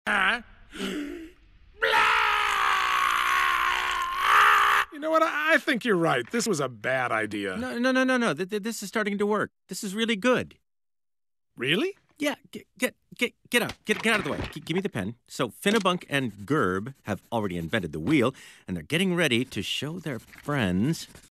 You know what? I think you're right. This was a bad idea. No. This is starting to work. This is really good. Really? Yeah, get out. Get out of the way. Give me the pen. So Finnebunk and Gerb have already invented the wheel, and they're getting ready to show their friends